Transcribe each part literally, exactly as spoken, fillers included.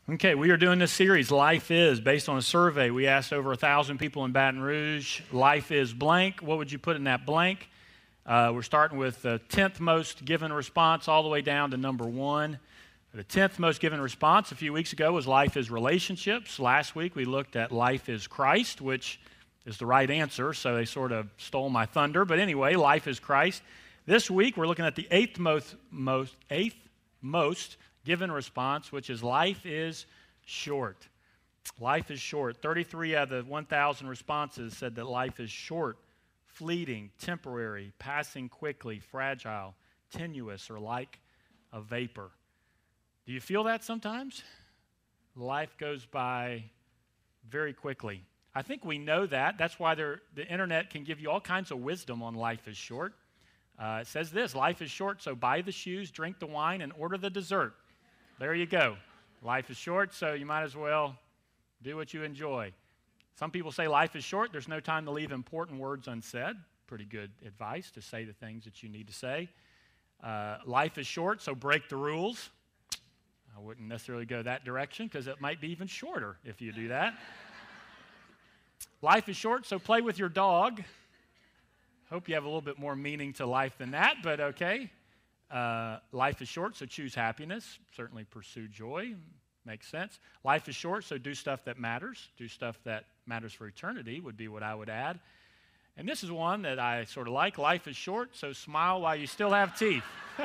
Okay, we are doing this series, Life Is, based on a survey. We asked over a thousand people in Baton Rouge, life is blank. What would you put in that blank? Uh, we're starting with the tenth most given response all the way down to number one. The tenth most given response a few weeks ago was life is relationships. Last week we looked at life is Christ, which is the right answer, so they sort of stole my thunder. But anyway, life is Christ. This week we're looking at the eighth most, most, eighth most given response, which is life is short. Life is short. thirty-three out of the one thousand responses said that life is short, fleeting, temporary, passing quickly, fragile, tenuous, or like a vapor. Do you feel that sometimes? Life goes by very quickly. I think we know that. That's why the internet can give you all kinds of wisdom on life is short. Uh, it says this, life is short, so buy the shoes, drink the wine, and order the dessert. There you go. Life is short, so you might as well do what you enjoy. Some people say life is short. There's no time to leave important words unsaid. Pretty good advice to say the things that you need to say. Uh, life is short, so break the rules. I wouldn't necessarily go that direction because it might be even shorter if you do that. Life is short, so play with your dog. Hope you have a little bit more meaning to life than that, but okay. Uh, life is short, so choose happiness. Certainly pursue joy. Makes sense. Life is short, so do stuff that matters. Do stuff that matters for eternity would be what I would add. And this is one that I sort of like. Life is short, so smile while you still have teeth.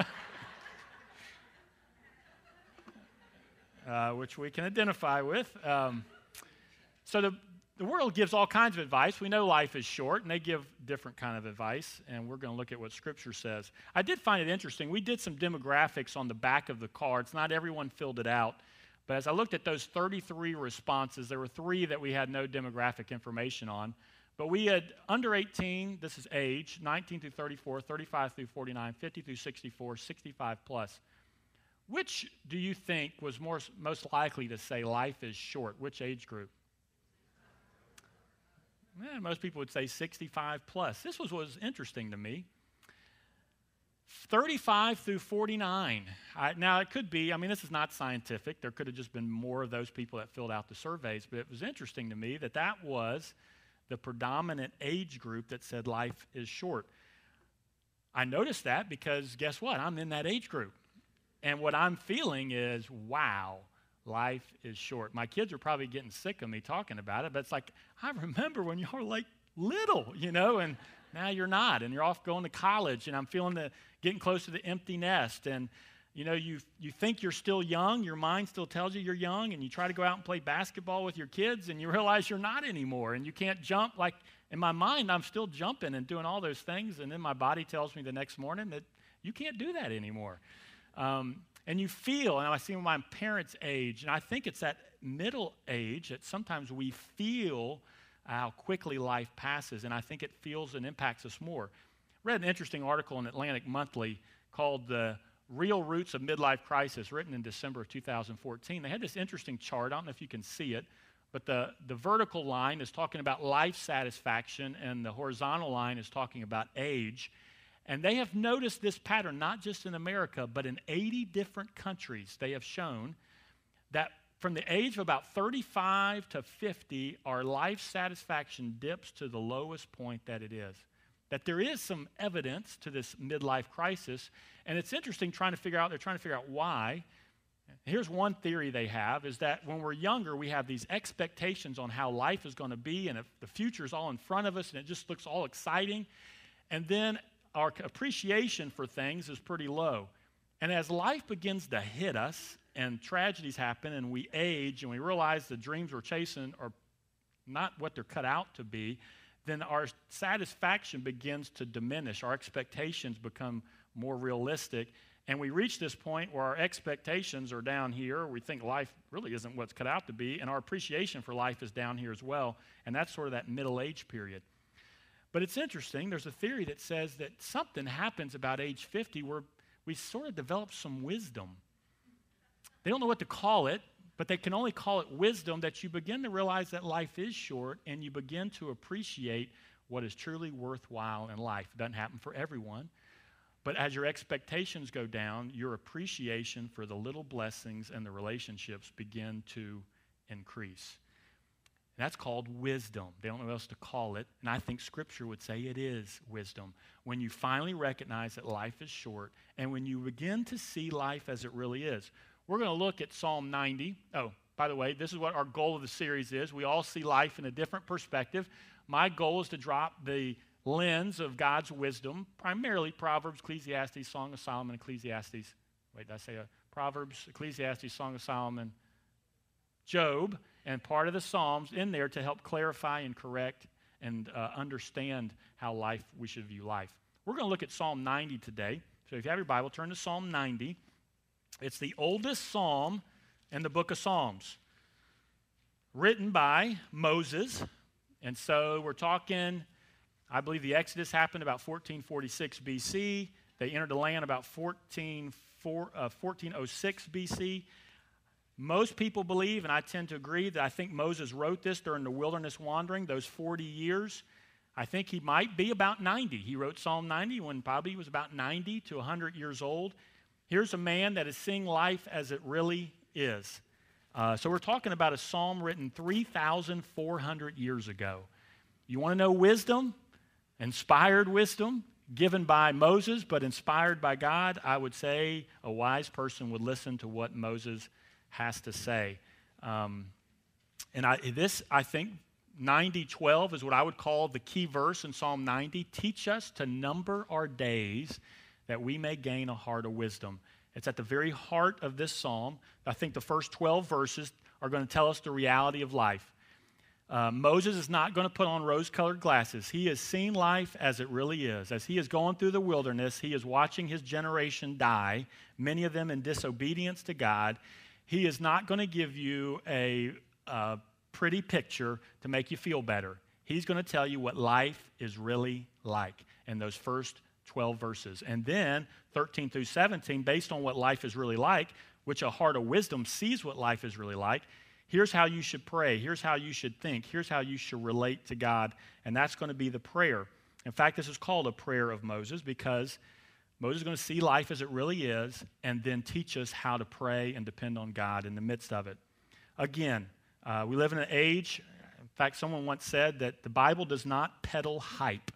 uh, which we can identify with. Um, so the The world gives all kinds of advice. We know life is short, and they give different kind of advice, and we're going to look at what Scripture says. I did find it interesting. We did some demographics on the back of the cards. Not everyone filled it out, but as I looked at those thirty-three responses, there were three that we had no demographic information on. But we had under eighteen, this is age, nineteen through thirty-four, thirty-five through forty-nine, fifty through sixty-four, sixty-five plus. Which do you think was more, most likely to say life is short? Which age group? Eh, most people would say sixty-five plus. This was what was interesting to me. thirty-five through forty-nine. I, now, it could be, I mean, this is not scientific. There could have just been more of those people that filled out the surveys, but it was interesting to me that that was the predominant age group that said life is short. I noticed that because guess what? I'm in that age group. And what I'm feeling is, wow. Life is short. My kids are probably getting sick of me talking about it, but it's like, I remember when you were like little, you know, and now you're not, and you're off going to college, and I'm feeling the getting close to the empty nest, and you know, you you think you're still young, your mind still tells you you're young, and you try to go out and play basketball with your kids, and you realize you're not anymore, and you can't jump. Like in my mind, I'm still jumping and doing all those things, and then my body tells me the next morning that you can't do that anymore. Um, And you feel, and I see my parents' age, and I think it's that middle age that sometimes we feel how quickly life passes, and I think it feels and impacts us more. I read an interesting article in Atlantic Monthly called The Real Roots of Midlife Crisis, written in December of two thousand fourteen. They had this interesting chart. I don't know if you can see it, but the, the vertical line is talking about life satisfaction, and the horizontal line is talking about age. And they have noticed this pattern, not just in America, but in eighty different countries. They have shown that from the age of about thirty-five to fifty, our life satisfaction dips to the lowest point that it is. That there is some evidence to this midlife crisis. And it's interesting trying to figure out, they're trying to figure out why. Here's one theory they have, is that when we're younger, we have these expectations on how life is going to be, and if the future is all in front of us, and it just looks all exciting. And then our appreciation for things is pretty low. And as life begins to hit us and tragedies happen and we age and we realize the dreams we're chasing are not what they're cut out to be, then our satisfaction begins to diminish. Our expectations become more realistic. And we reach this point where our expectations are down here. We think life really isn't what's cut out to be. And our appreciation for life is down here as well. And that's sort of that middle age period. But it's interesting, there's a theory that says that something happens about age fifty where we sort of develop some wisdom. They don't know what to call it, but they can only call it wisdom, that you begin to realize that life is short and you begin to appreciate what is truly worthwhile in life. It doesn't happen for everyone, But as your expectations go down, your appreciation for the little blessings and the relationships begin to increase. And that's called wisdom. They don't know what else to call it. And I think Scripture would say it is wisdom. When you finally recognize that life is short and when you begin to see life as it really is. We're going to look at Psalm ninety. Oh, by the way, this is what our goal of the series is. We all see life in a different perspective. My goal is to drop the lens of God's wisdom, primarily Proverbs, Ecclesiastes, Song of Solomon, Ecclesiastes. Wait, did I say a Proverbs, Ecclesiastes, Song of Solomon, Job, and part of the Psalms in there to help clarify and correct and uh, understand how life, we should view life. We're going to look at Psalm ninety today. So if you have your Bible, turn to Psalm ninety. It's the oldest psalm in the book of Psalms, written by Moses. And so we're talking, I believe the Exodus happened about fourteen forty-six B C. They entered the land about fourteen oh six B C. Most people believe, and I tend to agree, that I think Moses wrote this during the wilderness wandering, those forty years. I think he might be about ninety. He wrote Psalm ninety when probably he was about ninety to one hundred years old. Here's a man that is seeing life as it really is. Uh, so we're talking about a psalm written three thousand four hundred years ago. You want to know wisdom? Inspired wisdom given by Moses, but inspired by God? I would say a wise person would listen to what Moses has to say. Um, and I, this, I think, ninety twelve is what I would call the key verse in Psalm ninety. Teach us to number our days that we may gain a heart of wisdom. It's at the very heart of this psalm. I think the first twelve verses are going to tell us the reality of life. Uh, Moses is not going to put on rose-colored glasses. He has seen life as it really is. As he is going through the wilderness, he is watching his generation die, many of them in disobedience to God. He is not going to give you a, a pretty picture to make you feel better. He's going to tell you what life is really like in those first twelve verses. And then thirteen through seventeen, based on what life is really like, which a heart of wisdom sees what life is really like, here's how you should pray. Here's how you should think. Here's how you should relate to God. And that's going to be the prayer. In fact, this is called a prayer of Moses because Moses is going to see life as it really is and then teach us how to pray and depend on God in the midst of it. Again, uh, we live in an age, in fact, someone once said that the Bible does not peddle hype.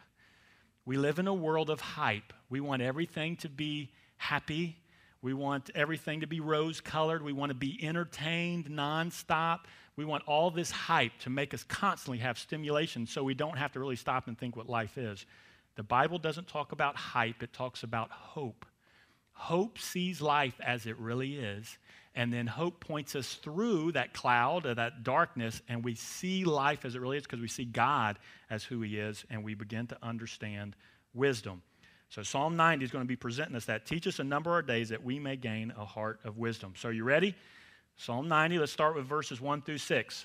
We live in a world of hype. We want everything to be happy. We want everything to be rose-colored. We want to be entertained nonstop. We want all this hype to make us constantly have stimulation so we don't have to really stop and think what life is. The Bible doesn't talk about hype. It talks about hope. Hope sees life as it really is, and then hope points us through that cloud or that darkness, and we see life as it really is because we see God as who he is, and we begin to understand wisdom. So Psalm ninety is going to be presenting us that. Teach us a number of our days that we may gain a heart of wisdom. So are you ready? Psalm ninety, let's start with verses one through six.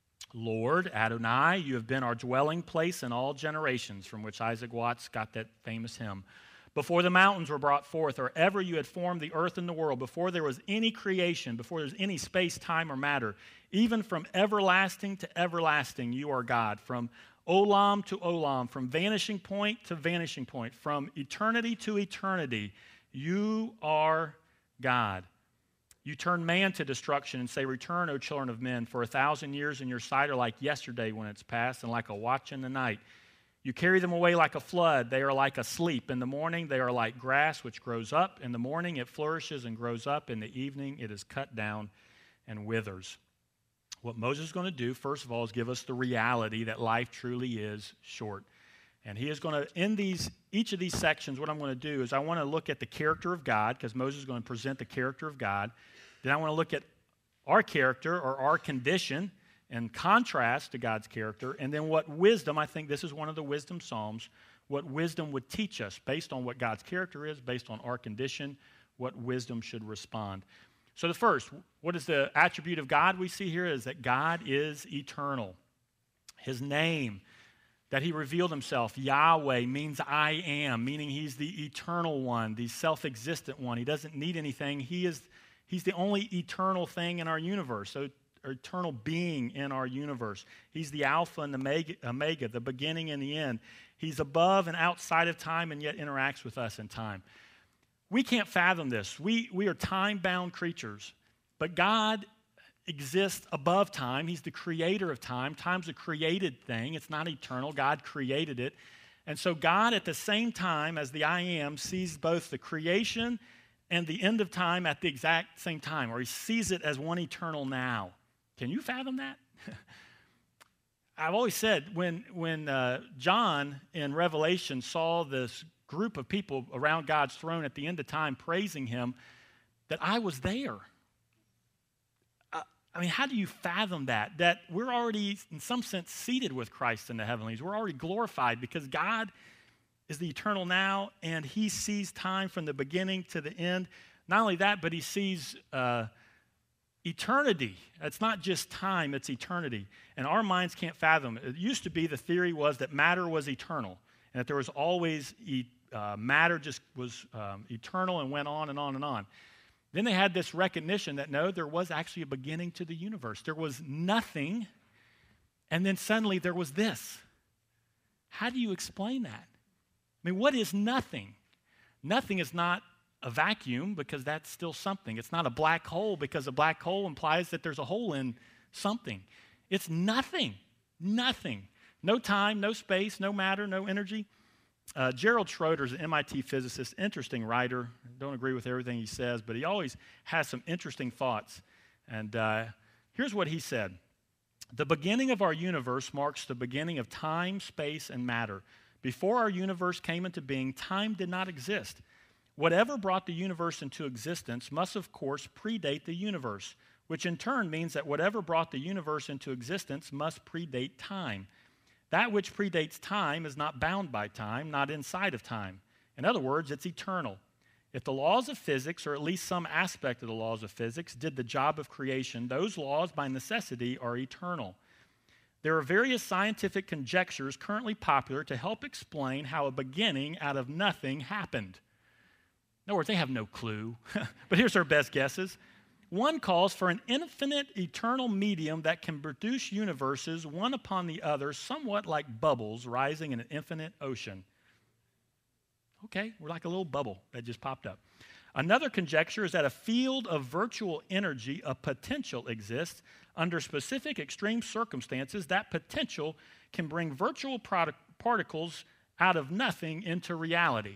Lord, Adonai, you have been our dwelling place in all generations, from which Isaac Watts got that famous hymn. Before the mountains were brought forth, or ever you had formed the earth and the world, before there was any creation, before there was any space, time, or matter, even from everlasting to everlasting, you are God. From olam to olam, from vanishing point to vanishing point, from eternity to eternity, you are God. You turn man to destruction and say, return, O children of men, for a thousand years in your sight are like yesterday when it's past, and like a watch in the night. You carry them away like a flood. They are like a sleep. In the morning, they are like grass which grows up. In the morning, it flourishes and grows up. In the evening, it is cut down and withers. What Moses is going to do, first of all, is give us the reality that life truly is short. And he is going to, in these, each of these sections, what I'm going to do is I want to look at the character of God, because Moses is going to present the character of God. Then I want to look at our character or our condition in contrast to God's character, and then what wisdom, I think this is one of the wisdom psalms, what wisdom would teach us based on what God's character is, based on our condition, what wisdom should respond. So the first, what is the attribute of God we see here is that God is eternal. His name that he revealed himself, Yahweh, means I am, meaning he's the eternal one, the self-existent one. He doesn't need anything. He is, he's the only eternal thing in our universe. So eternal being in our universe. He's the Alpha and the Omega, the beginning and the end. He's above and outside of time and yet interacts with us in time. We can't fathom this. We, we are time-bound creatures, but God exists above time. He's the creator of time. Time's a created thing. It's not eternal. God created it. And so God, at the same time as the I Am, sees both the creation and the end of time at the exact same time, or he sees it as one eternal now. Can you fathom that? I've always said, when, when uh, John in Revelation saw this group of people around God's throne at the end of time praising him, that I was there. Uh, I mean, how do you fathom that? That we're already, in some sense, seated with Christ in the heavenlies. We're already glorified because God is the eternal now, and he sees time from the beginning to the end. Not only that, but he sees uh, eternity. It's not just time, it's eternity. And our minds can't fathom it. It used to be the theory was that matter was eternal, and that there was always e- uh, matter just was um, eternal and went on and on and on. Then they had this recognition that no, there was actually a beginning to the universe. There was nothing, and then suddenly there was this. How do you explain that? I mean, what is nothing? Nothing is not a vacuum, because that's still something. It's not a black hole, because a black hole implies that there's a hole in something. It's nothing. Nothing. No time, no space, no matter, no energy. Uh, Gerald Schroeder is an M I T physicist, interesting writer. Don't agree with everything he says, but he always has some interesting thoughts. And uh, here's what he said. The beginning of our universe marks the beginning of time, space, and matter. Before our universe came into being, time did not exist. Whatever brought the universe into existence must, of course, predate the universe, which in turn means that whatever brought the universe into existence must predate time. That which predates time is not bound by time, not inside of time. In other words, it's eternal. If the laws of physics, or at least some aspect of the laws of physics, did the job of creation, those laws by necessity are eternal. There are various scientific conjectures currently popular to help explain how a beginning out of nothing happened. In other words, they have no clue. But here's our best guesses. One calls for an infinite, eternal medium that can produce universes, one upon the other, somewhat like bubbles rising in an infinite ocean. Okay, we're like a little bubble that just popped up. Another conjecture is that a field of virtual energy, a potential, exists. Under specific extreme circumstances, that potential can bring virtual product particles out of nothing into reality.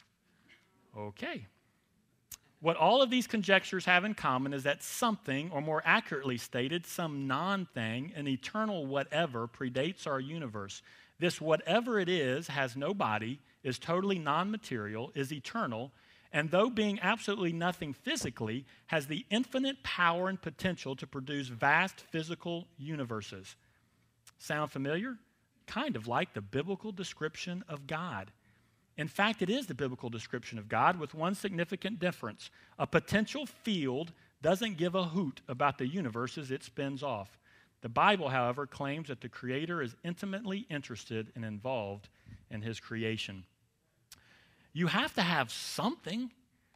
Okay. What all of these conjectures have in common is that something, or more accurately stated, some non-thing, an eternal whatever, predates our universe. This whatever it is has no body, is totally non-material, is eternal, and though being absolutely nothing physically, has the infinite power and potential to produce vast physical universes. Sound familiar? Kind of like the biblical description of God. In fact, it is the biblical description of God with one significant difference. A potential field doesn't give a hoot about the universes it spins off. The Bible, however, claims that the Creator is intimately interested and involved in his creation. You have to have something.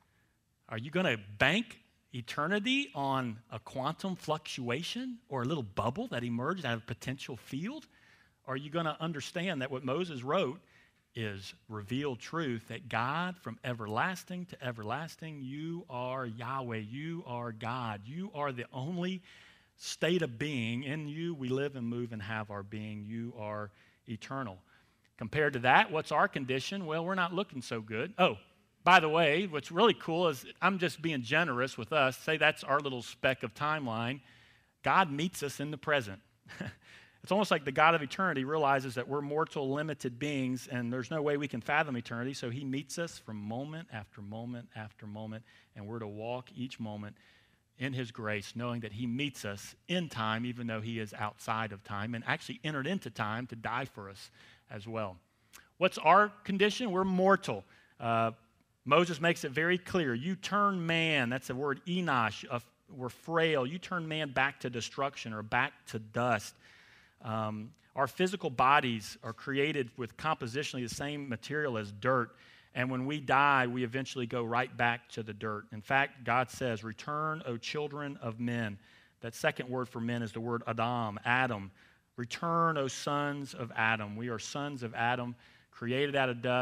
Are you going to bank eternity on a quantum fluctuation or a little bubble that emerged out of a potential field? Or are you going to understand that what Moses wrote is revealed truth, that God, from everlasting to everlasting, you are Yahweh, you are God, you are the only state of being. In you we live and move and have our being. You are eternal. Compared to that, what's our condition? Well, we're not looking so good. Oh, by the way, what's really cool is I'm just being generous with us. Say that's our little speck of timeline. God meets us in the present. It's almost like the God of eternity realizes that we're mortal, limited beings, and there's no way we can fathom eternity, so he meets us from moment after moment after moment, and we're to walk each moment in his grace, knowing that he meets us in time, even though he is outside of time, and actually entered into time to die for us as well. What's our condition? We're mortal. Uh, Moses makes it very clear. You turn man, that's the word enosh, uh, we're frail. You turn man back to destruction or back to dust. Um, our physical bodies are created with compositionally the same material as dirt, and when we die, we eventually go right back to the dirt. In fact, God says, return, O children of men. That second word for men is the word Adam, Adam. Return, O sons of Adam. We are sons of Adam, created out of dust,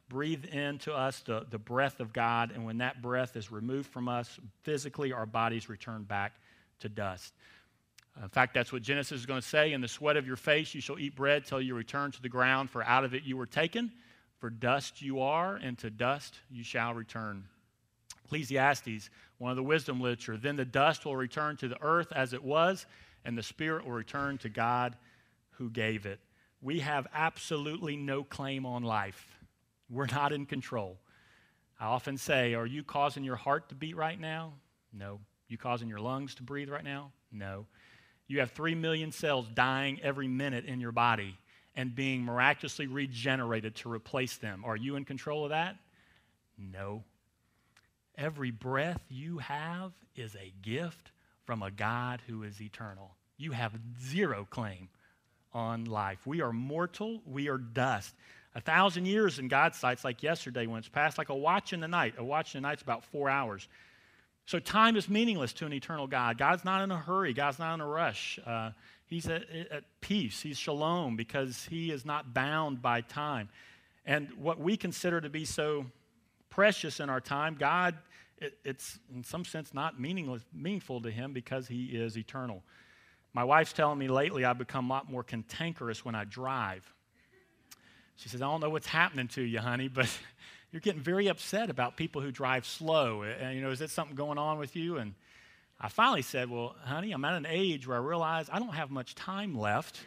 breathe into us the, the breath of God, and when that breath is removed from us, physically our bodies return back to dust. In fact, that's what Genesis is going to say. In the sweat of your face you shall eat bread till you return to the ground, for out of it you were taken. For dust you are, and to dust you shall return. Ecclesiastes, one of the wisdom literature. Then the dust will return to the earth as it was, and the spirit will return to God who gave it. We have absolutely no claim on life. We're not in control. I often say, are you causing your heart to beat right now? No. You causing your lungs to breathe right now? No. You have three million cells dying every minute in your body and being miraculously regenerated to replace them. Are you in control of that? No. Every breath you have is a gift from a God who is eternal. You have zero claim on life. We are mortal. We are dust. A thousand years in God's sight is like yesterday when it's passed, like a watch in the night. A watch in the night's about four hours. So time is meaningless to an eternal God. God's not in a hurry. God's not in a rush. Uh, he's at, at peace. He's shalom because he is not bound by time. And what we consider to be so precious in our time, God, it, it's in some sense not meaningless, meaningful to him because he is eternal. My wife's telling me lately I've become a lot more cantankerous when I drive. She says, I don't know what's happening to you, honey, but you're getting very upset about people who drive slow. And, you know, is there something going on with you? And I finally said, well, honey, I'm at an age where I realize I don't have much time left,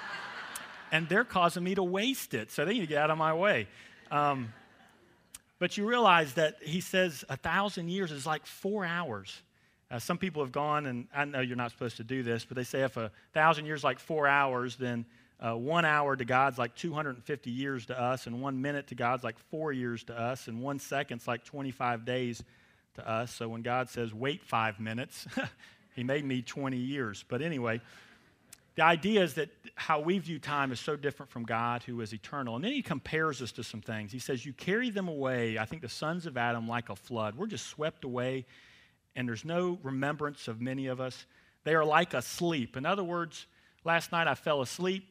and they're causing me to waste it, so they need to get out of my way. Um, but you realize that he says a thousand years is like four hours. Uh, some people have gone, and I know you're not supposed to do this, but they say if a thousand years is like four hours, then uh, one hour to God's like two hundred fifty years to us, and one minute to God's like four years to us, and one second's like twenty-five days to us. So when God says, wait five minutes, he may need twenty years. But anyway, the idea is that how we view time is so different from God who is eternal. And then he compares us to some things. He says, you carry them away, I think the sons of Adam, like a flood. We're just swept away, and there's no remembrance of many of us. They are like a sleep. In other words, last night I fell asleep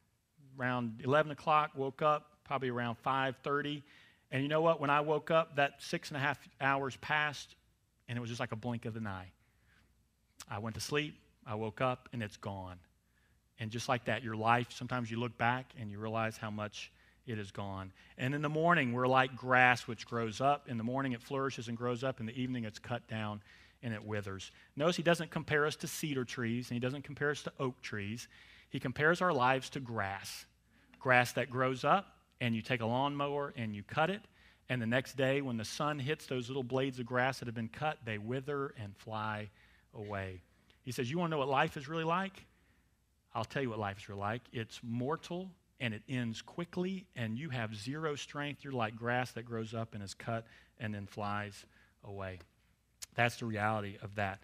around eleven o'clock, woke up probably around five thirty. And you know what? When I woke up, that six and a half hours passed, and it was just like a blink of an eye. I went to sleep, I woke up, and it's gone. And just like that, your life, sometimes you look back and you realize how much it is gone. And in the morning, we're like grass which grows up. In the morning, it flourishes and grows up. In the evening, it's cut down and it withers. Notice he doesn't compare us to cedar trees, and he doesn't compare us to oak trees. He compares our lives to grass. Grass that grows up, and you take a lawnmower and you cut it, and the next day when the sun hits those little blades of grass that have been cut, they wither and fly away. He says, you want to know what life is really like? I'll tell you what life is really like. It's mortal, and it ends quickly, and you have zero strength. You're like grass that grows up and is cut and then flies away. That's the reality of that.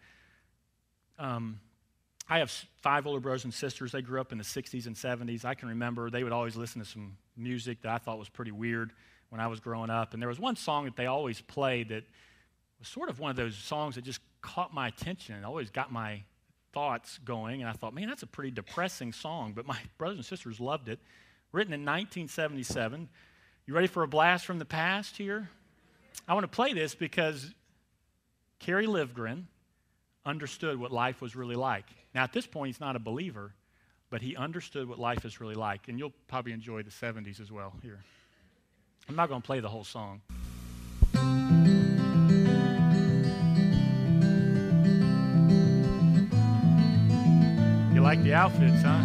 Um, I have five older brothers and sisters. They grew up in the sixties and seventies. I can remember they would always listen to some music that I thought was pretty weird when I was growing up. And there was one song that they always played that was sort of one of those songs that just caught my attention and always got my thoughts going. And I thought, man, that's a pretty depressing song. But my brothers and sisters loved it. Written in nineteen seventy-seven. You ready for a blast from the past here? I want to play this because Kerry Livgren understood what life was really like. Now, at this point, he's not a believer, but he understood what life is really like. And you'll probably enjoy the seventies as well here. I'm not going to play the whole song. You like the outfits, huh?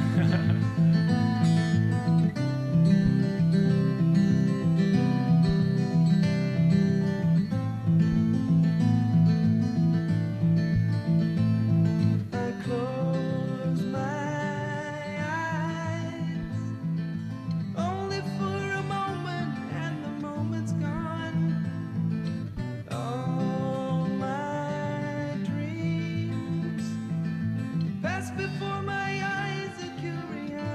Before my eyes, a curiosity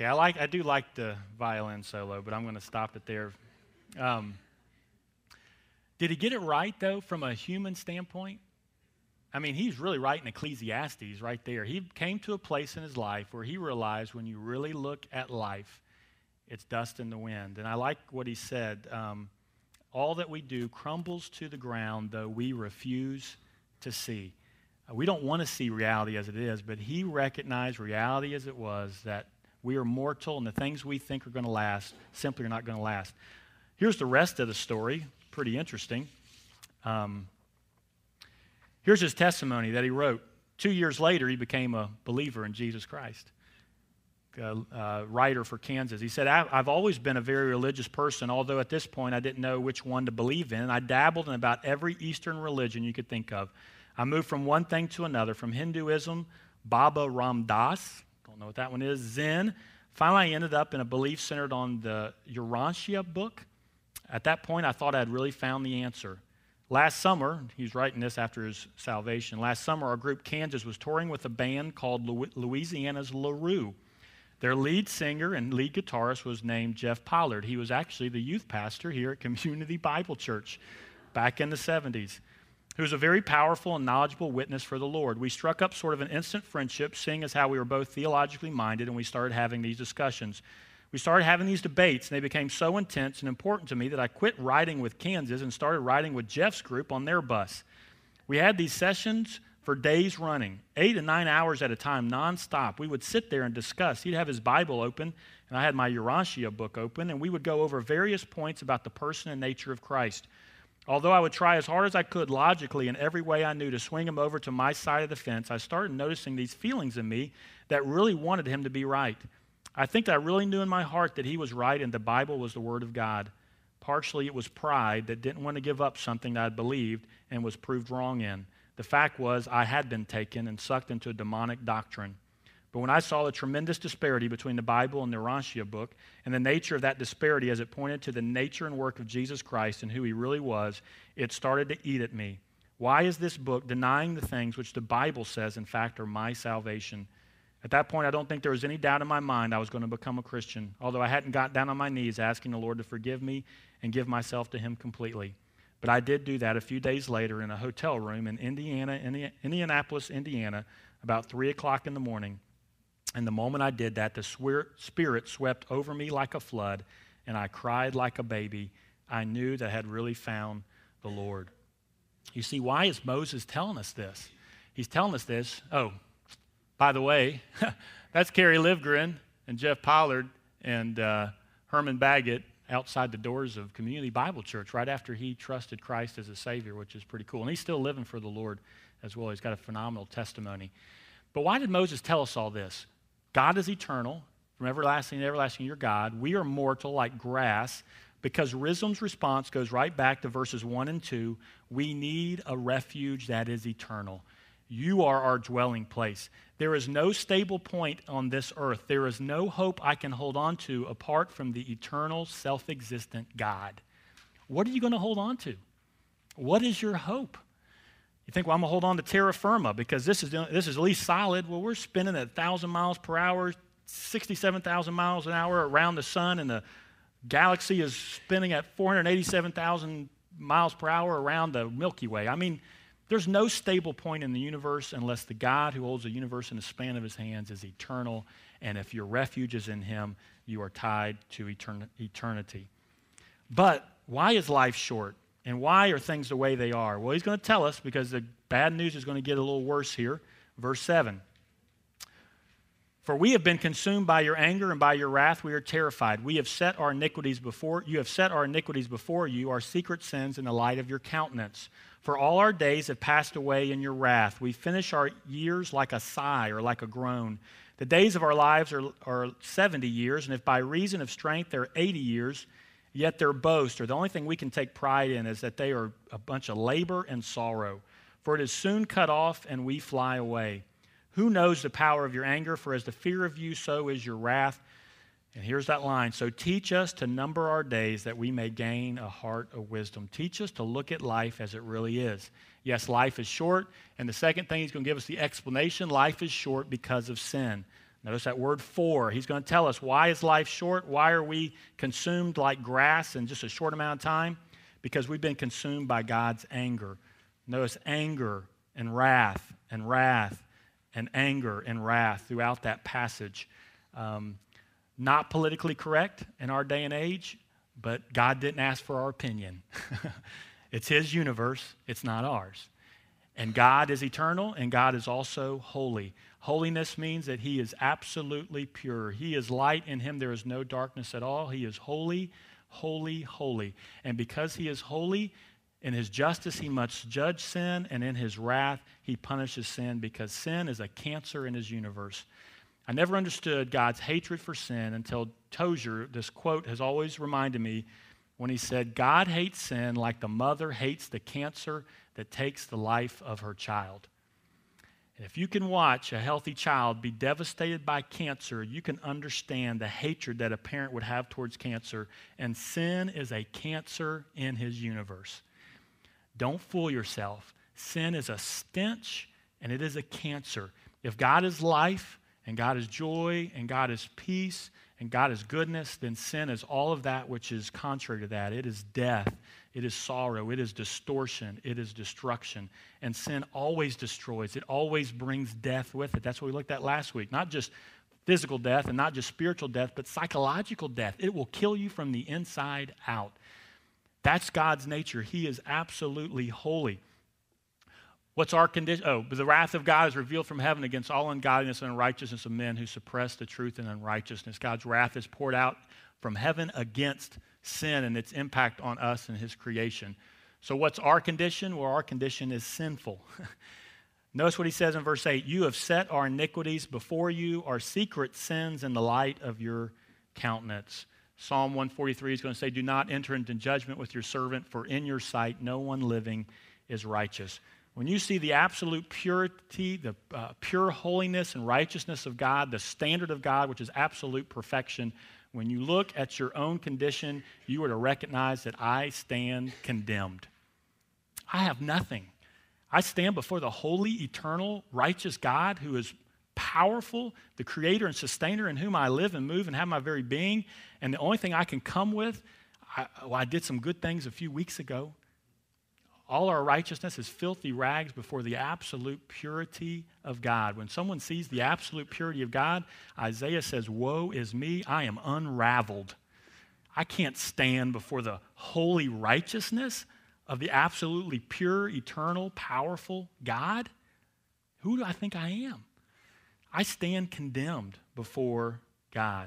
Okay, I like I do like the violin solo, but I'm going to stop it there. Um, did he get it right, though, from a human standpoint? I mean, he's really right in Ecclesiastes right there. He came to a place in his life where he realized when you really look at life, it's dust in the wind. And I like what he said. Um, all that we do crumbles to the ground, though we refuse to see. Uh, we don't want to see reality as it is, but he recognized reality as it was, that we are mortal and the things we think are going to last simply are not going to last. Here's the rest of the story. Pretty interesting. Um, here's his testimony that he wrote. Two years later, he became a believer in Jesus Christ. A uh, writer for Kansas. He said, I've always been a very religious person, although at this point I didn't know which one to believe in. I dabbled in about every Eastern religion you could think of. I moved from one thing to another, from Hinduism, Baba Ram Das, don't know what that one is, Zen. Finally, I ended up in a belief centered on the Urantia book. At that point, I thought I'd really found the answer. Last summer, he's writing this after his salvation, last summer our group Kansas was touring with a band called Louisiana's LaRue. Their lead singer and lead guitarist was named Jeff Pollard. He was actually the youth pastor here at Community Bible Church back in the seventies. He was a very powerful and knowledgeable witness for the Lord. We struck up sort of an instant friendship, seeing as how we were both theologically minded, and we started having these discussions. We started having these debates, and they became so intense and important to me that I quit riding with Kansas and started riding with Jeff's group on their bus. We had these sessions for days running, eight to nine hours at a time, nonstop. We would sit there and discuss. He'd have his Bible open, and I had my Urantia book open, and we would go over various points about the person and nature of Christ. Although I would try as hard as I could logically in every way I knew to swing him over to my side of the fence, I started noticing these feelings in me that really wanted him to be right. I think that I really knew in my heart that he was right and the Bible was the Word of God. Partially it was pride that didn't want to give up something that I'd believed and was proved wrong in. The fact was I had been taken and sucked into a demonic doctrine. But when I saw the tremendous disparity between the Bible and the Urantia book and the nature of that disparity as it pointed to the nature and work of Jesus Christ and who he really was, it started to eat at me. Why is this book denying the things which the Bible says, in fact, are my salvation? At that point, I don't think there was any doubt in my mind I was going to become a Christian, although I hadn't got down on my knees asking the Lord to forgive me and give myself to him completely. But I did do that a few days later in a hotel room in Indiana, Indi- Indianapolis, Indiana, about three o'clock in the morning. And the moment I did that, the Spirit swept over me like a flood, and I cried like a baby. I knew that I had really found the Lord. You see, why is Moses telling us this? He's telling us this. Oh, by the way, that's Kerry Livgren and Jeff Pollard and uh, Herman Baggett outside the doors of Community Bible Church right after he trusted Christ as a Savior, which is pretty cool. And he's still living for the Lord as well. He's got a phenomenal testimony. But why did Moses tell us all this? God is eternal, from everlasting to everlasting, you're God. We are mortal like grass, because Rizom's response goes right back to verses one and two. We need a refuge that is eternal. You are our dwelling place. There is no stable point on this earth. There is no hope I can hold on to apart from the eternal, self-existent God. What are you going to hold on to? What is your hope? You think, well, I'm going to hold on to terra firma because this is, this is at least solid. Well, we're spinning at one thousand miles per hour, sixty-seven thousand miles an hour around the sun, and the galaxy is spinning at four hundred eighty-seven thousand miles per hour around the Milky Way. I mean, there's no stable point in the universe unless the God who holds the universe in the span of his hands is eternal, and if your refuge is in him, you are tied to etern- eternity. But why is life short? And why are things the way they are? Well, he's going to tell us because the bad news is going to get a little worse here. Verse seven. For we have been consumed by your anger and by your wrath we are terrified. We have set our iniquities before you have set our iniquities before you, our secret sins in the light of your countenance. For all our days have passed away in your wrath. We finish our years like a sigh or like a groan. The days of our lives are, are seventy years, and if by reason of strength they're eighty years, yet their boast, or the only thing we can take pride in, is that they are a bunch of labor and sorrow. For it is soon cut off, and we fly away. Who knows the power of your anger? For as the fear of you, so is your wrath. And here's that line. So teach us to number our days that we may gain a heart of wisdom. Teach us to look at life as it really is. Yes, life is short. And the second thing he's going to give us the explanation, life is short because of sin. Notice that word for. He's going to tell us, why is life short? Why are we consumed like grass in just a short amount of time? Because we've been consumed by God's anger. Notice anger and wrath and wrath and anger and wrath throughout that passage. Um, not politically correct in our day and age, but God didn't ask for our opinion. It's his universe. It's not ours. And God is eternal, and God is also holy. Holiness means that he is absolutely pure. He is light. In him there is no darkness at all. He is holy, holy, holy. And because he is holy, in his justice he must judge sin, and in his wrath he punishes sin, because sin is a cancer in his universe. I never understood God's hatred for sin until Tozer, this quote has always reminded me, when he said, God hates sin like the mother hates the cancer that takes the life of her child. And if you can watch a healthy child be devastated by cancer, you can understand the hatred that a parent would have towards cancer. And sin is a cancer in his universe. Don't fool yourself. Sin is a stench, and it is a cancer. If God is life, and God is joy, and God is peace, and God is goodness, then sin is all of that which is contrary to that. It is death. It is sorrow. It is distortion. It is destruction. And sin always destroys. It always brings death with it. That's what we looked at last week. Not just physical death and not just spiritual death, but psychological death. It will kill you from the inside out. That's God's nature. He is absolutely holy. What's our condition? Oh, but the wrath of God is revealed from heaven against all ungodliness and unrighteousness of men who suppress the truth in unrighteousness. God's wrath is poured out from heaven against sin and its impact on us and his creation. So what's our condition? Well, our condition is sinful. Notice what he says in verse eight. You have set our iniquities before you, our secret sins in the light of your countenance. Psalm one forty-three is going to say, do not enter into judgment with your servant, for in your sight no one living is righteous. When you see the absolute purity, the uh, pure holiness and righteousness of God, the standard of God, which is absolute perfection, when you look at your own condition, you are to recognize that I stand condemned. I have nothing. I stand before the holy, eternal, righteous God who is powerful, the creator and sustainer in whom I live and move and have my very being. And the only thing I can come with, I, well, I did some good things a few weeks ago. All our righteousness is filthy rags before the absolute purity of God. When someone sees the absolute purity of God, Isaiah says, woe is me, I am unraveled. I can't stand before the holy righteousness of the absolutely pure, eternal, powerful God. Who do I think I am? I stand condemned before God.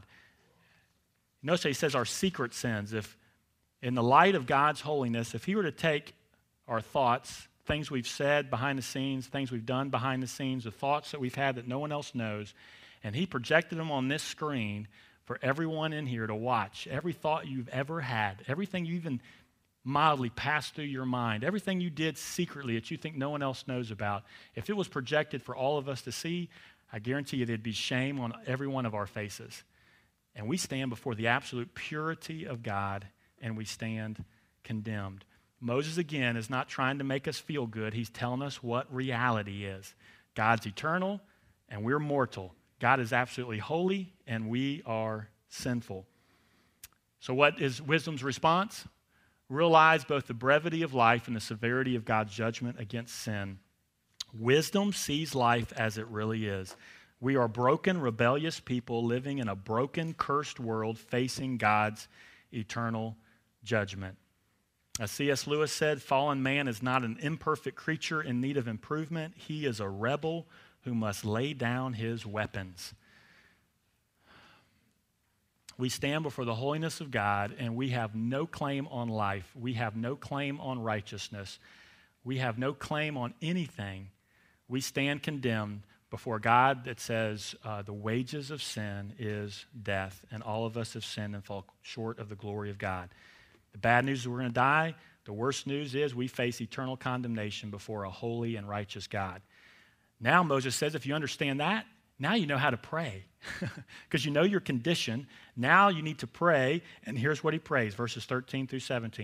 Notice he says our secret sins. If in the light of God's holiness, if he were to take our thoughts, things we've said behind the scenes, things we've done behind the scenes, the thoughts that we've had that no one else knows, and he projected them on this screen for everyone in here to watch. Every thought you've ever had, everything you even mildly passed through your mind, everything you did secretly that you think no one else knows about, if it was projected for all of us to see, I guarantee you there'd be shame on every one of our faces. And we stand before the absolute purity of God, and we stand condemned. Moses, again, is not trying to make us feel good. He's telling us what reality is. God's eternal, and we're mortal. God is absolutely holy, and we are sinful. So what is wisdom's response? Realize both the brevity of life and the severity of God's judgment against sin. Wisdom sees life as it really is. We are broken, rebellious people living in a broken, cursed world facing God's eternal judgment. As C S Lewis said, fallen man is not an imperfect creature in need of improvement. He is a rebel who must lay down his weapons. We stand before the holiness of God, and we have no claim on life. We have no claim on righteousness. We have no claim on anything. We stand condemned before God that says uh, the wages of sin is death, and all of us have sinned and fall short of the glory of God. The bad news is we're going to die. The worst news is we face eternal condemnation before a holy and righteous God. Now Moses says if you understand that, now you know how to pray because you know your condition. Now you need to pray, and here's what he prays, verses thirteen through seventeen.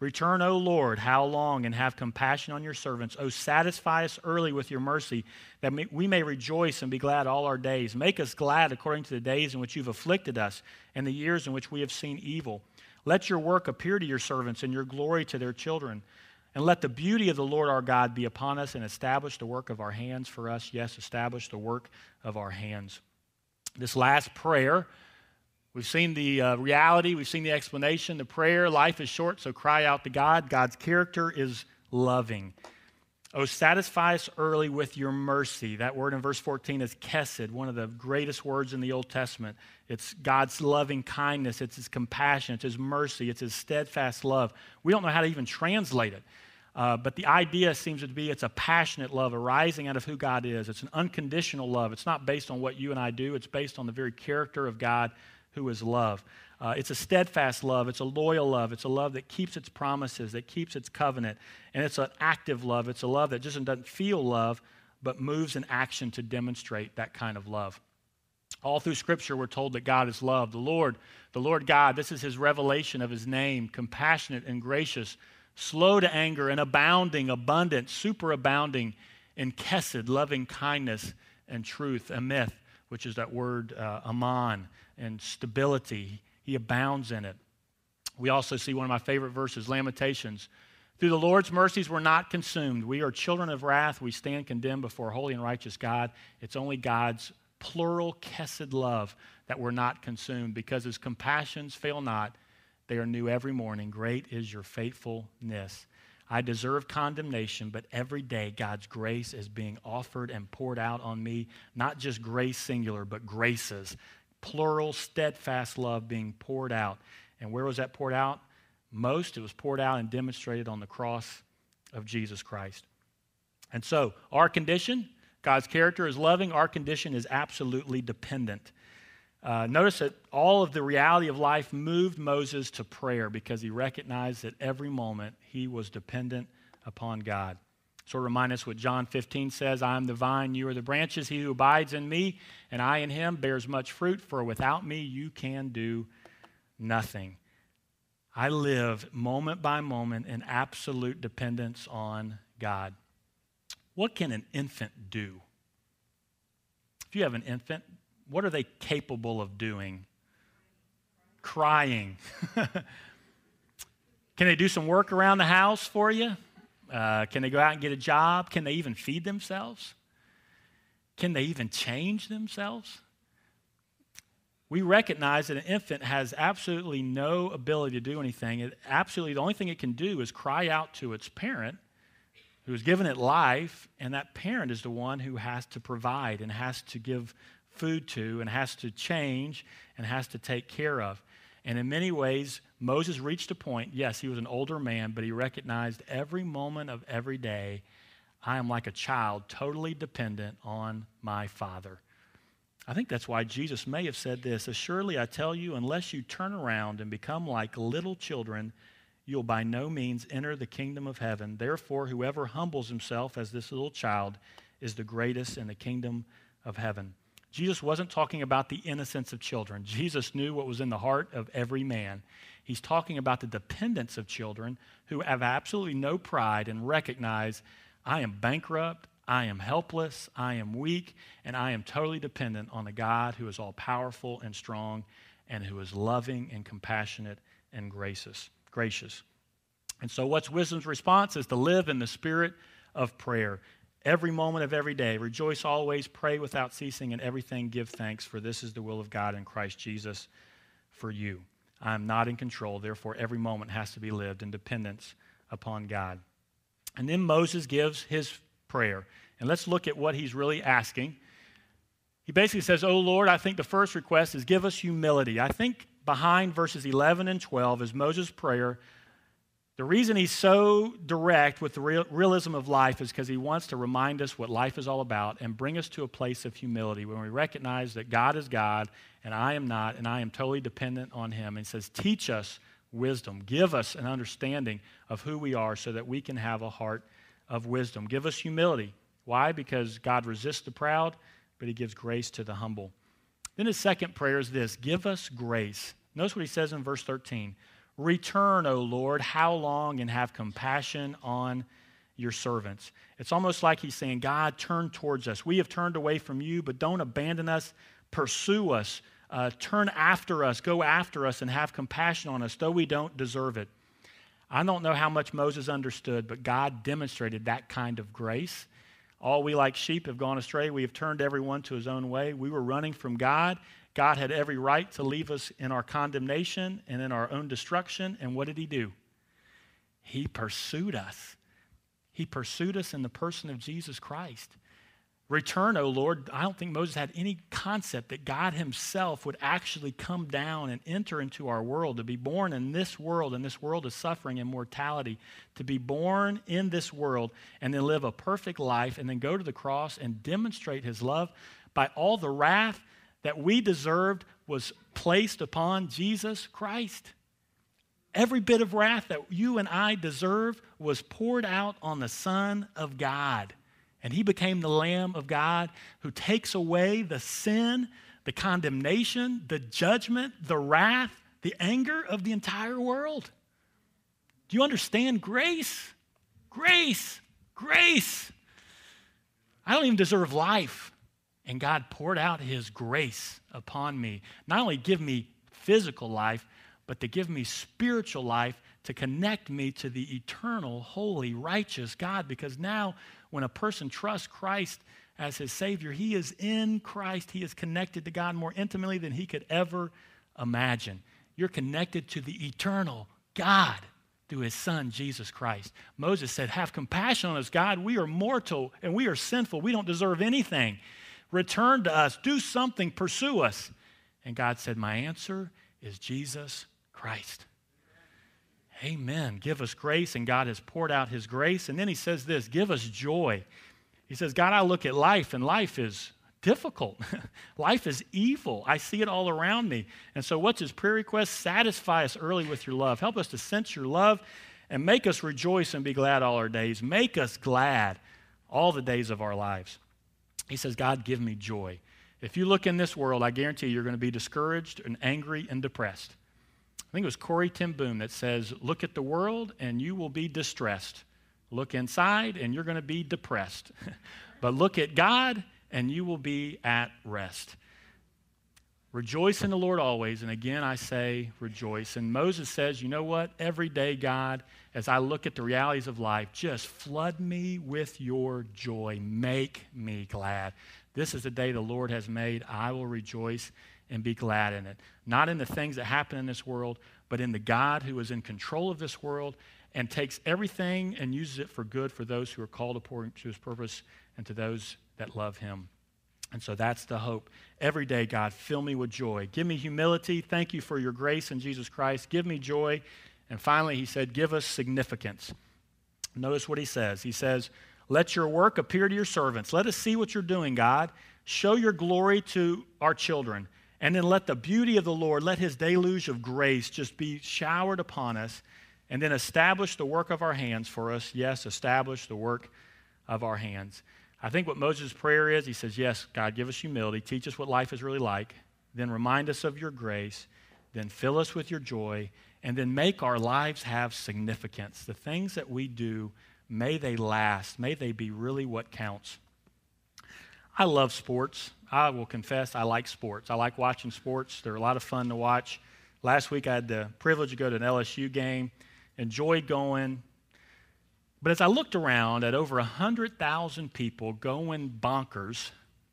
Return, O Lord, how long, and have compassion on your servants. O satisfy us early with your mercy, that we may rejoice and be glad all our days. Make us glad according to the days in which you've afflicted us, and the years in which we have seen evil. Let your work appear to your servants, and your glory to their children. And let the beauty of the Lord our God be upon us, and establish the work of our hands for us. Yes, establish the work of our hands. This last prayer, we've seen the uh, reality, we've seen the explanation, the prayer. Life is short, so cry out to God. God's character is loving. Oh, satisfy us early with your mercy. That word in verse fourteen is kesed, one of the greatest words in the Old Testament. It's God's loving kindness. It's his compassion. It's his mercy. It's his steadfast love. We don't know how to even translate it. Uh, but the idea seems to be it's a passionate love arising out of who God is. It's an unconditional love. It's not based on what you and I do. It's based on the very character of God, who is love. Uh, it's a steadfast love. It's a loyal love. It's a love that keeps its promises, that keeps its covenant. And it's an active love. It's a love that just doesn't feel love, but moves in action to demonstrate that kind of love. All through Scripture, we're told that God is love. The Lord, the Lord God, this is his revelation of his name, compassionate and gracious, slow to anger and abounding, abundant, superabounding in kesed, loving kindness and truth, emeth, which is that word uh, aman, and stability. He abounds in it. We also see one of my favorite verses, Lamentations. Through the Lord's mercies we're not consumed. We are children of wrath. We stand condemned before a holy and righteous God. It's only God's plural kesed love that we're not consumed, because his compassions fail not. They are new every morning. Great is your faithfulness. I deserve condemnation, but every day God's grace is being offered and poured out on me. Not just grace singular, but graces. Plural, steadfast love being poured out. And where was that poured out? Most, it was poured out and demonstrated on the cross of Jesus Christ. And so, our condition, God's character is loving. Our condition is absolutely dependent. Uh, notice that all of the reality of life moved Moses to prayer, because he recognized that every moment he was dependent upon God. So remind us what John fifteen says, I am the vine, you are the branches. He who abides in me and I in him bears much fruit, for without me you can do nothing. I live moment by moment in absolute dependence on God. What can an infant do? If you have an infant, what are they capable of doing? Crying. Can they do some work around the house for you? Uh, can they go out and get a job? Can they even feed themselves? Can they even change themselves? We recognize that an infant has absolutely no ability to do anything. It absolutely, the only thing it can do is cry out to its parent, who has given it life, and that parent is the one who has to provide and has to give food to and has to change and has to take care of. And in many ways, Moses reached a point, yes, he was an older man, but he recognized every moment of every day, I am like a child, totally dependent on my Father. I think that's why Jesus may have said this, assuredly I tell you, unless you turn around and become like little children, you'll by no means enter the kingdom of heaven. Therefore, whoever humbles himself as this little child is the greatest in the kingdom of heaven. Jesus wasn't talking about the innocence of children. Jesus knew what was in the heart of every man. He's talking about the dependence of children who have absolutely no pride and recognize, I am bankrupt, I am helpless, I am weak, and I am totally dependent on a God who is all-powerful and strong and who is loving and compassionate and gracious. gracious. And so what's wisdom's response is to live in the spirit of prayer. Every moment of every day, rejoice always, pray without ceasing, and everything give thanks, for this is the will of God in Christ Jesus for you. I am not in control, therefore every moment has to be lived in dependence upon God. And then Moses gives his prayer. And let's look at what he's really asking. He basically says, oh Lord, I think the first request is give us humility. I think behind verses eleven and twelve is Moses' prayer. The reason he's so direct with the real, realism of life is because he wants to remind us what life is all about and bring us to a place of humility when we recognize that God is God and I am not, and I am totally dependent on him. And he says, teach us wisdom. Give us an understanding of who we are so that we can have a heart of wisdom. Give us humility. Why? Because God resists the proud, but he gives grace to the humble. Then his second prayer is this, give us grace. Notice what he says in verse thirteen. Return, O Lord, how long, and have compassion on your servants. It's almost like he's saying, God, turn towards us. We have turned away from you, but don't abandon us. Pursue us. Uh, turn after us. Go after us and have compassion on us, though we don't deserve it. I don't know how much Moses understood, but God demonstrated that kind of grace. All we like sheep have gone astray. We have turned everyone to his own way. We were running from God. God had every right to leave us in our condemnation and in our own destruction. And what did he do? He pursued us. He pursued us in the person of Jesus Christ. Return, O Lord. I don't think Moses had any concept that God himself would actually come down and enter into our world, to be born in this world, in this world of suffering and mortality, to be born in this world and then live a perfect life and then go to the cross and demonstrate his love by all the wrath that we deserved was placed upon Jesus Christ. Every bit of wrath that you and I deserve was poured out on the Son of God. And he became the Lamb of God who takes away the sin, the condemnation, the judgment, the wrath, the anger of the entire world. Do you understand grace? Grace, grace. I don't even deserve life. And God poured out his grace upon me. Not only give me physical life, but to give me spiritual life, to connect me to the eternal, holy, righteous God. Because now, when a person trusts Christ as his Savior, he is in Christ. He is connected to God more intimately than he could ever imagine. You're connected to the eternal God through his Son, Jesus Christ. Moses said, have compassion on us, God. We are mortal and we are sinful. We don't deserve anything. Return to us. Do something. Pursue us. And God said, my answer is Jesus Christ. Amen. Give us grace, and God has poured out his grace. And then he says this, give us joy. He says, God, I look at life, and life is difficult. Life is evil. I see it all around me. And so what's his prayer request? Satisfy us early with your love. Help us to sense your love and make us rejoice and be glad all our days. Make us glad all the days of our lives. He says, God, give me joy. If you look in this world, I guarantee you're going to be discouraged and angry and depressed. I think it was Corrie ten Boom that says, look at the world and you will be distressed. Look inside and you're going to be depressed. But look at God and you will be at rest. Rejoice in the Lord always. And again, I say rejoice. And Moses says, you know what? Every day, God, as I look at the realities of life, just flood me with your joy. Make me glad. This is the day the Lord has made. I will rejoice and be glad in it. Not in the things that happen in this world, but in the God who is in control of this world and takes everything and uses it for good for those who are called according to his purpose and to those that love him. And so that's the hope. Every day, God, fill me with joy. Give me humility. Thank you for your grace in Jesus Christ. Give me joy. And finally, he said, give us significance. Notice what he says. He says, let your work appear to your servants. Let us see what you're doing, God. Show your glory to our children. And then let the beauty of the Lord, let his deluge of grace just be showered upon us. And then establish the work of our hands for us. Yes, establish the work of our hands. I think what Moses' prayer is, he says, yes, God, give us humility. Teach us what life is really like. Then remind us of your grace. Then fill us with your joy. And then make our lives have significance. The things that we do, may they last. May they be really what counts. I love sports. I will confess I like sports. I like watching sports. They're a lot of fun to watch. Last week I had the privilege to go to an L S U game. Enjoyed going. But as I looked around at over one hundred thousand people going bonkers,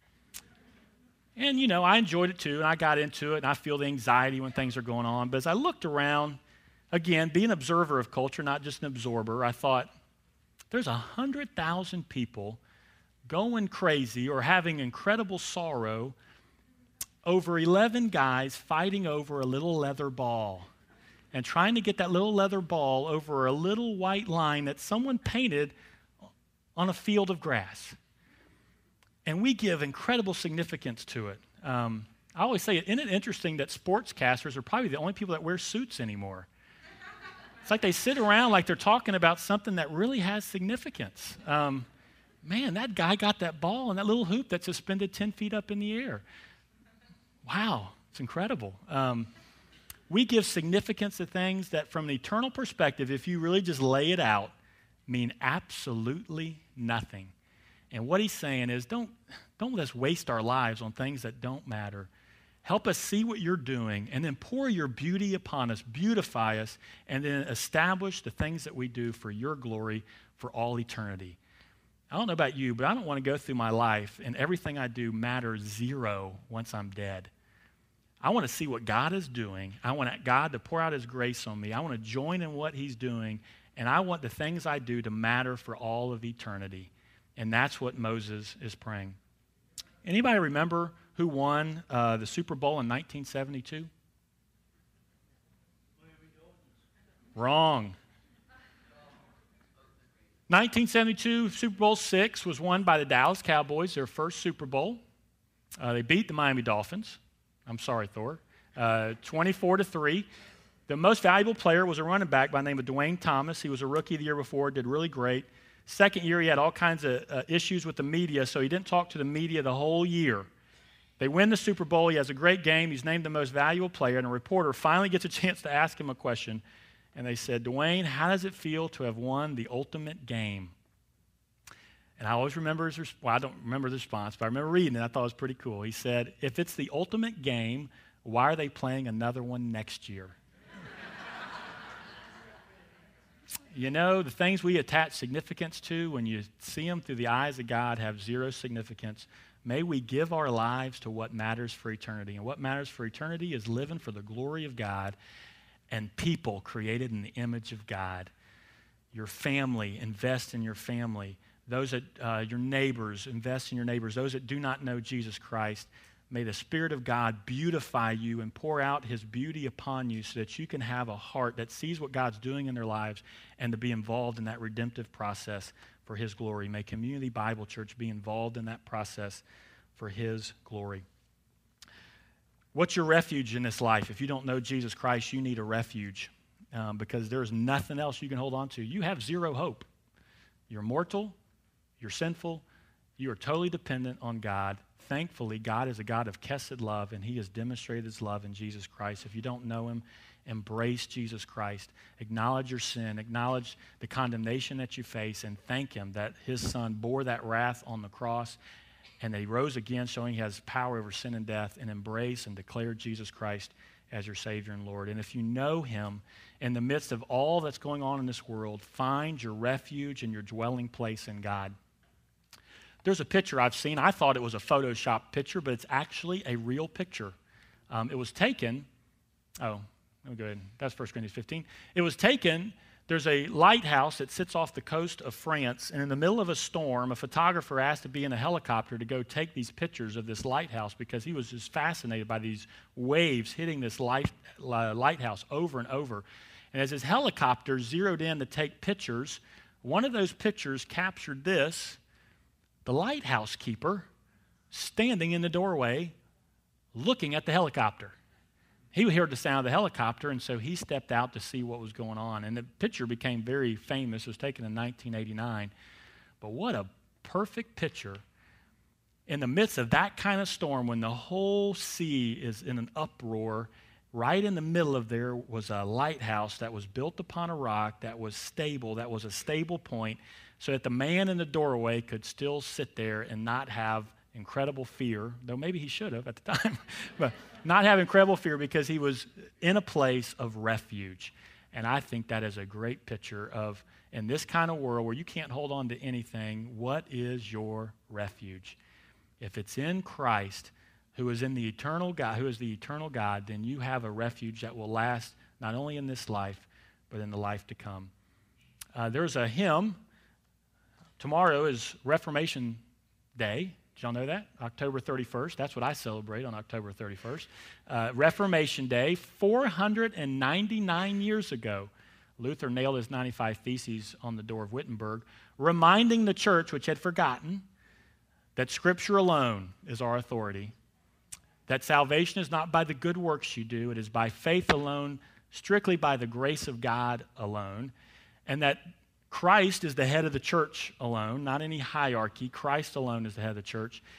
and, you know, I enjoyed it too, and I got into it, and I feel the anxiety when things are going on. But as I looked around, again, being an observer of culture, not just an absorber, I thought, there's one hundred thousand people going crazy or having incredible sorrow over eleven guys fighting over a little leather ball and trying to get that little leather ball over a little white line that someone painted on a field of grass. And we give incredible significance to it. Um, I always say, isn't it interesting that sportscasters are probably the only people that wear suits anymore? It's like they sit around like they're talking about something that really has significance. Um, man, that guy got that ball in that little hoop that's suspended ten feet up in the air. Wow, it's incredible. Um, We give significance to things that from an eternal perspective, if you really just lay it out, mean absolutely nothing. And what he's saying is don't, don't let us waste our lives on things that don't matter. Help us see what you're doing and then pour your beauty upon us, beautify us, and then establish the things that we do for your glory for all eternity. I don't know about you, but I don't want to go through my life and everything I do matters zero once I'm dead. I want to see what God is doing. I want God to pour out his grace on me. I want to join in what he's doing, and I want the things I do to matter for all of eternity. And that's what Moses is praying. Anybody remember who won uh, the Super Bowl in nineteen seventy-two? Wrong. nineteen seventy-two Super Bowl six was won by the Dallas Cowboys, their first Super Bowl. Uh, they beat the Miami Dolphins. I'm sorry, Thor. Uh, twenty-four to three. The most valuable player was a running back by the name of Dwayne Thomas. He was a rookie the year before, did really great. Second year, he had all kinds of uh, issues with the media, so he didn't talk to the media the whole year. They win the Super Bowl. He has a great game. He's named the most valuable player, and a reporter finally gets a chance to ask him a question. And they said, Dwayne, how does it feel to have won the ultimate game? And I always remember his response. Well, I don't remember the response, but I remember reading it. I thought it was pretty cool. He said, if it's the ultimate game, why are they playing another one next year? You know, the things we attach significance to, when you see them through the eyes of God, have zero significance. May we give our lives to what matters for eternity. And what matters for eternity is living for the glory of God and people created in the image of God. Your family, invest in your family. Those that, uh, your neighbors, invest in your neighbors. Those that do not know Jesus Christ, may the Spirit of God beautify you and pour out his beauty upon you so that you can have a heart that sees what God's doing in their lives and to be involved in that redemptive process for his glory. May Community Bible Church be involved in that process for his glory. What's your refuge in this life? If you don't know Jesus Christ, you need a refuge um, because there's nothing else you can hold on to. You have zero hope. You're mortal. You're sinful. You are totally dependent on God. Thankfully, God is a God of chesed love, and he has demonstrated his love in Jesus Christ. If you don't know him, embrace Jesus Christ. Acknowledge your sin. Acknowledge the condemnation that you face, and thank him that his son bore that wrath on the cross, and that he rose again, showing he has power over sin and death, and embrace and declare Jesus Christ as your Savior and Lord. And if you know him, in the midst of all that's going on in this world, find your refuge and your dwelling place in God. There's a picture I've seen. I thought it was a Photoshop picture, but it's actually a real picture. Um, it was taken, oh, let me go ahead. That's First Corinthians fifteen. It was taken, there's a lighthouse that sits off the coast of France, and in the middle of a storm, a photographer asked to be in a helicopter to go take these pictures of this lighthouse because he was just fascinated by these waves hitting this light, uh, lighthouse over and over. And as his helicopter zeroed in to take pictures, one of those pictures captured this, the lighthouse keeper standing in the doorway looking at the helicopter. He heard the sound of the helicopter, and so he stepped out to see what was going on. And the picture became very famous. It was taken in nineteen eighty-nine. But what a perfect picture. In the midst of that kind of storm, when the whole sea is in an uproar, right in the middle of there was a lighthouse that was built upon a rock, that was stable, that was a stable point, so that the man in the doorway could still sit there and not have incredible fear, though maybe he should have at the time, but not have incredible fear because he was in a place of refuge. And I think that is a great picture of, in this kind of world where you can't hold on to anything, what is your refuge? If it's in Christ, who is in the eternal God, who is the eternal God, then you have a refuge that will last not only in this life, but in the life to come. Uh, there's a hymn. Tomorrow is Reformation Day. Did y'all know that? October thirty-first. That's what I celebrate on October thirty-first. Uh, Reformation Day, four hundred ninety-nine years ago, Luther nailed his ninety-five Theses on the door of Wittenberg, reminding the church, which had forgotten, that Scripture alone is our authority, that salvation is not by the good works you do, it is by faith alone, strictly by the grace of God alone, and that Christ is the head of the church alone, not any hierarchy. Christ alone is the head of the church.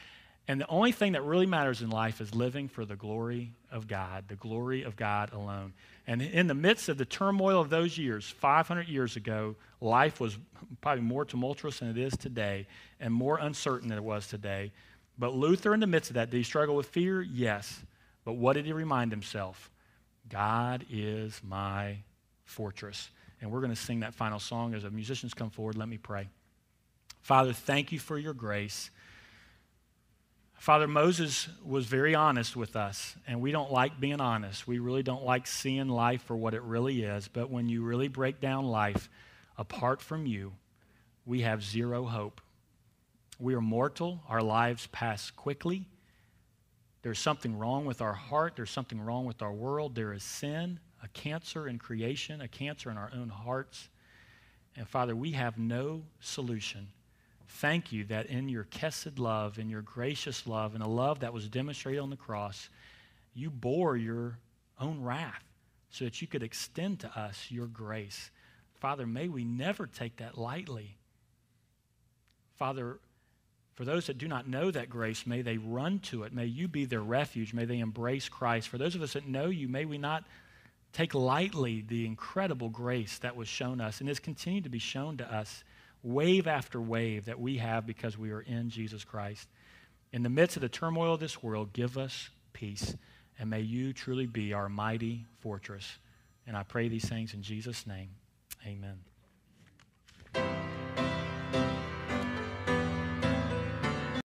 And the only thing that really matters in life is living for the glory of God, the glory of God alone. And in the midst of the turmoil of those years, five hundred years ago, life was probably more tumultuous than it is today and more uncertain than it was today. But Luther, in the midst of that, did he struggle with fear? Yes. But what did he remind himself? God is my fortress. And we're going to sing that final song. As the musicians come forward, let me pray. Father, thank you for your grace. Father, Moses was very honest with us, and we don't like being honest. We really don't like seeing life for what it really is. But when you really break down life apart from you, we have zero hope. We are mortal. Our lives pass quickly. There's something wrong with our heart. There's something wrong with our world. There is sin, a cancer in creation, a cancer in our own hearts. And Father, we have no solution. Thank you that in your chesed love, in your gracious love, and a love that was demonstrated on the cross, you bore your own wrath so that you could extend to us your grace. Father, may we never take that lightly. Father, for those that do not know that grace, may they run to it. May you be their refuge. May they embrace Christ. For those of us that know you, may we not take lightly the incredible grace that was shown us and is continued to be shown to us wave after wave that we have because we are in Jesus Christ. In the midst of the turmoil of this world, give us peace, and may you truly be our mighty fortress. And I pray these things in Jesus' name. Amen.